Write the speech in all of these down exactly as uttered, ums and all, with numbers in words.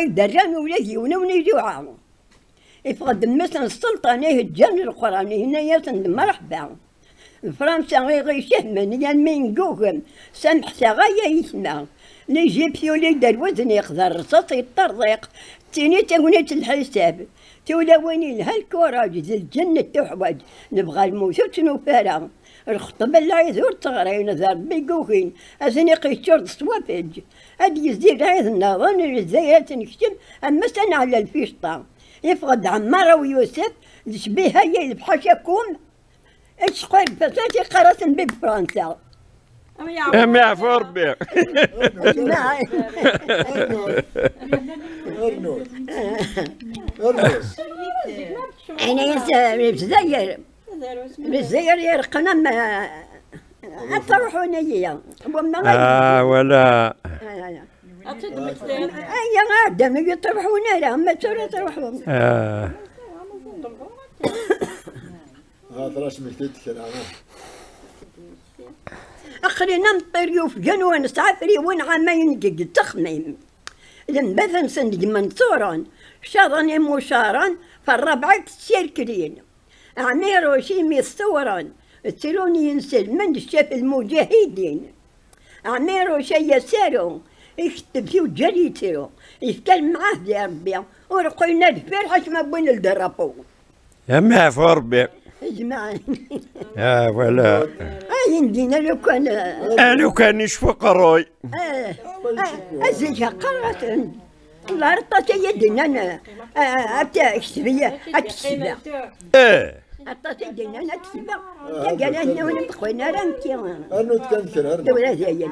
دران ولادي ونوني جوعا يفقد مثلا السلطان يهجن القرآن هنا يسند مرحبا فرنسا غير يشهمن يعني من جوجل سمح غاية يسمع نجيب ثولي دروزن يقدر رصاص يطرق تيني تونيت الحساب تولا ويني لها الكوراج ذي الجنة تحوج نبغى الموت نوفارا الخطبة لا يزور تغرين ذا بيقوكين أزني قيشور صوافج هادي يزيد عيد النظام الزيات نكتب أما سنة على الفيشطة يفقد عمارة ويوسف شبيها هي البحاشاكم ايش قال فساتي قرات بي بفرنسا أم يعفو ربي أنا يسا بالزاير بالزاير يرقنا ما أتروحوا نيا آه ولا أي غادة يطرحونا لا ما ترى تروحوا آه غاثراش مكتيت كلامه أخرنا نطير يوف جنوان سعفري وين عماين جد تخميم لما ثنسند منصورا شاطني مشارا فالربعة تسيركرين عميرو شيمي الثورا التلوني ينسل من شاف المجاهدين عميرو شي يسارو يكتب فيه جريتيرو يتكلم معاه يا ربي ورقينا الفرحة ما بين الدرابو أم يعفو ربي اجمعين آه ولا اي ندينا لو كان لو كان يشفق روي اه ازيجها قرات الله رطات يدنا انا ابدا اكتبيه اكتبيه ايه عطات يدنا انا اكتبيه قال انا ونطقونا رانكي أنو تكنسر أرنو دولا زين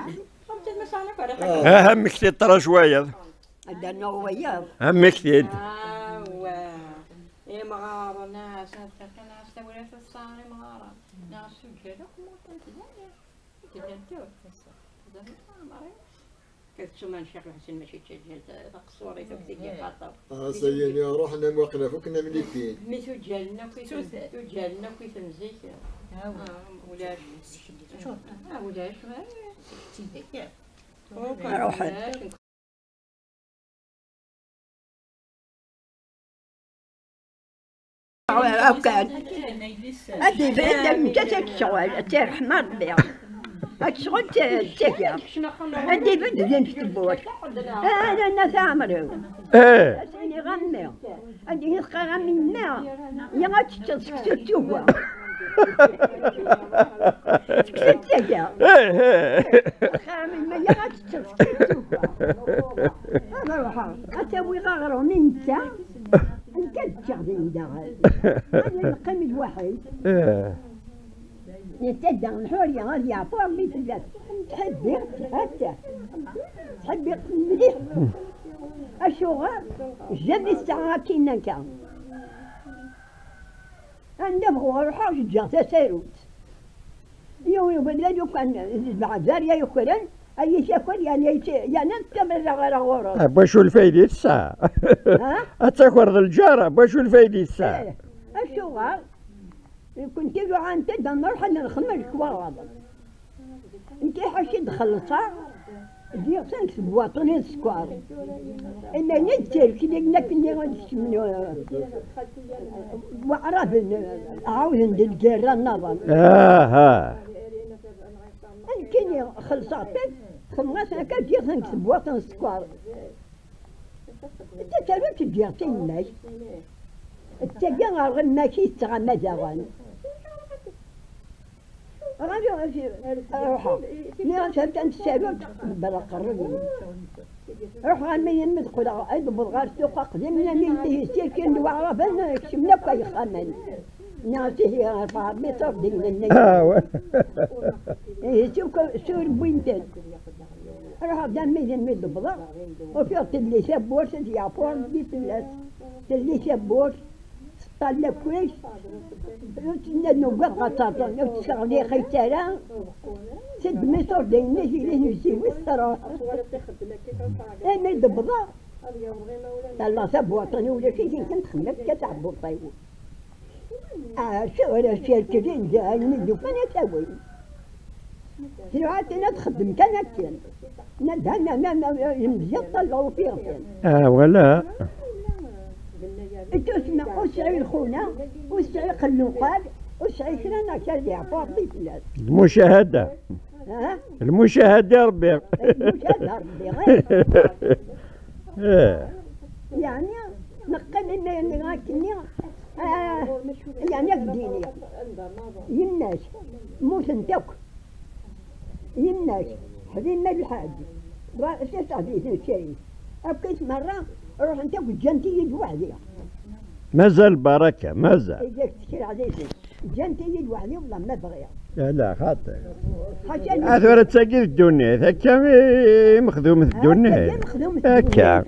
أهم كتير ترى شوية درنا هو وياه أهم كتير إيه مغارة ناس ناس تقول في الصاري مغارة ناس سجلوا كم تدندوا كيف سمان شيخ الحسين ماشي تسجل تقصوري تبتدي خاطر اه سيني روحنا موقنا فوقنا من الدين مي سجلنا كي سجلنا كي تمزيك اه ولاش اه ولاش روح أوكاد هذه بعد من جسد شغل ترحم ربي الشغل تفيا هذه بعد زين في البوت هذا الناس عمرو ايه سيني غمي هذه يسقى من ماء يا تسكت تشوفها سكت تفيا ايه من ماء يا تسكت تشوفها هذا روحها أتوي غغرو من تا نكد شغلين داغل هذا القم الوحيد يتدى الحورية غادي يعطوها لي ثلاث تحبي حتى تحبي مليح الشغل جاب الساعة كينا كان نبغوا نروحوا جا تساروت يوم بدلا يو كان بعد زاريا يوكلن أي شكل يعني يعني نتكمل على غورة. بشو الفايدة الساعة؟ ها؟ أتذكر الجارة بشو الفايدة الساعة؟ الشغل كنت يجوا عن تدا نروح نخمر كوارض. أنت حشي تخلصها دي خمس بواطنين السكر. إن نجتر كذا نكني من وعرف عاوز الجيران النظام. آه ها. كيني خلصاتك خمس هكا دي خمس بواطن السكر. أنت تعرف تجي تيماش. التجي غير ماشي تغمى زغان. غادي روحا لي شفت أنت سالوت بلا قربي روح غنمي ندخل عيد بالغار سوق قديم من اللي سيركن وعرف أنا كشمنا كي خمن ناسي هي رفع مصر دين الناس اه إيه سوق سور بوينتين روح دمي دمي بالغار وفي اللي سبور سنتي عفوا دي فلاس اللي سبور طلع كويس نوقف غطاطا لو تشغلي خيتالا سد مصر دين الناس اللي نسيو الصراحة انا يدبضا الله سب وطني ولا شيء كنت خلف كتعبوا طيب اه شو انا شاركتين جاي ندو فانا سوي ساعات تخدم كان هكا ندها ما ما يمزي طلعوا فيها اه ولا تسمع وسعي الخونة وسعي قلوقات وسعي كرانا كالي عفاف بيتلاس المشاهدة ها المشاهدة يا ربي المشاهدة ربي غير اه يعني نقل إني إني غاكني آه يعني أقديني يمناش موت انتك يمناش حبيب ما الحاج رأسي صافي شيء أبكيت مرة روح انتك جنتي يد وحدي مازال بركة مازال إذا تشكر عليك جنتي يد وحدي والله ما بغيها لا لا خاطر خشاني هذا تساقي الدنيا هكا مخدوم الدنيا هكا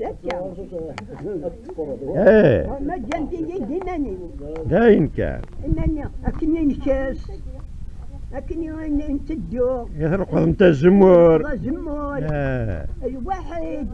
ايه ما جنتي يدي ناني داين كان إنني أكني نشاس أكني نتدو يثرق انت الزمور زمور اه الواحد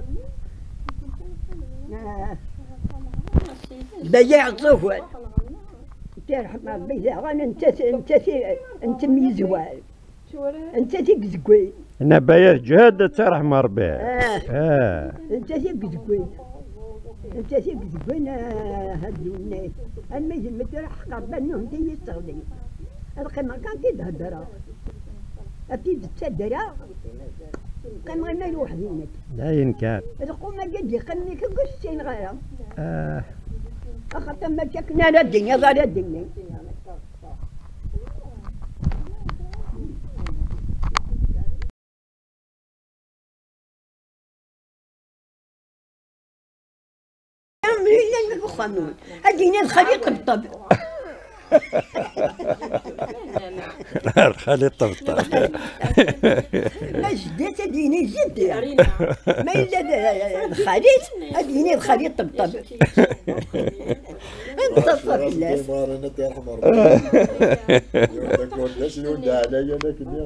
بياع صفوان ترحم ربي غانا انت انت انت ميزوال انت تيكزكوي انا بيات جهاد ترحم ربي اه اه انت تيكزكوي انت تيكزكوي هادوني اما يجي مترح قربانهم تيستغلي القيمة كان تيتهدرا أكيد تسدرا كان غير ما يروح دينك داين كان القومة قد يقني كقصين غيرها اه أخذت ما شكنا لا الدنيا غير الدنيا أمري لنا القانون أدينا الخليق بالطبع خلي طبطب ما جديت أديني جد ما إلا الخليط أديني الخليط طبطب انطفى في الناس مارنا ترحم ربي. يقول لك شنو عليا لكن